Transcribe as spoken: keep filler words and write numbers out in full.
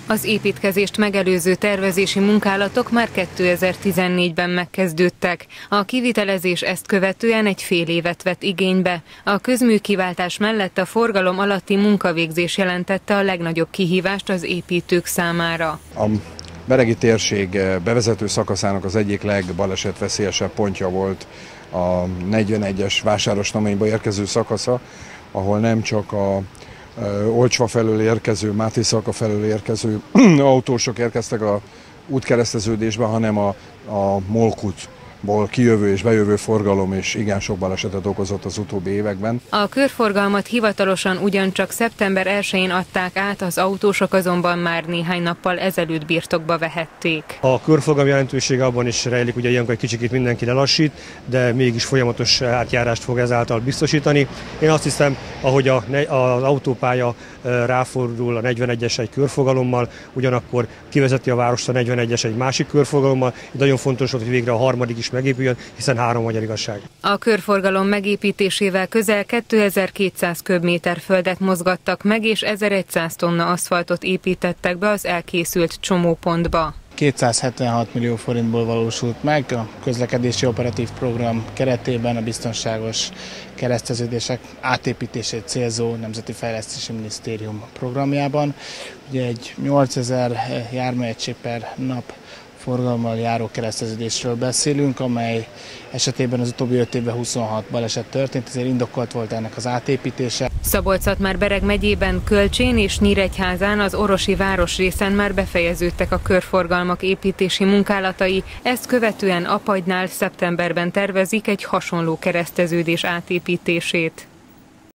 Az építkezést megelőző tervezési munkálatok már kétezer-tizennégyben megkezdődtek. A kivitelezés ezt követően egy fél évet vett igénybe. A közműkiváltás mellett a forgalom alatti munkavégzés jelentette a legnagyobb kihívást az építők számára. A beregi térség bevezető szakaszának az egyik legbalesetveszélyesebb pontja volt a negyvenegyes Vásárosnaményba érkező szakasza, ahol nem csak a Olcsva felől érkező, Máté Szalka felől érkező autósok érkeztek a útkereszteződésbe, hanem a, a Molkútból kijövő és bejövő forgalom is igen sok balesetet okozott az utóbbi években. A körforgalmat hivatalosan ugyancsak szeptember elsején adták át, az autósok azonban már néhány nappal ezelőtt birtokba vehették. A körforgalom jelentősége abban is rejlik, ugye ilyenkor egy kicsit mindenki lelassít, de mégis folyamatos átjárást fog ezáltal biztosítani. Én azt hiszem, ahogy a, az autópálya ráfordul a negyvenegyes egy körforgalommal, ugyanakkor kivezeti a várost a negyvenegyes egy másik körforgalommal. Nagyon fontos volt, hogy végre a harmadik is megépüljön, hiszen három magyar igazság. A körforgalom megépítésével közel kétezer-kétszáz köbméter földet mozgattak meg, és ezerszáz tonna aszfaltot építettek be az elkészült csomópontba. kétszázhetvenhat millió forintból valósult meg a közlekedési operatív program keretében a biztonságos kereszteződések átépítését célzó Nemzeti Fejlesztési Minisztérium programjában. Ugye egy nyolcezer járműegység per nap forgalommal járó kereszteződésről beszélünk, amely esetében az utóbbi öt évben huszonhat baleset történt, ezért indokolt volt ennek az átépítése. Szabolcs-Szatmár-Bereg megyében, Kölcsén és Nyíregyházán az orosi városrészen már befejeződtek a körforgalmak építési munkálatai, ezt követően Apagynál szeptemberben tervezik egy hasonló kereszteződés átépítését.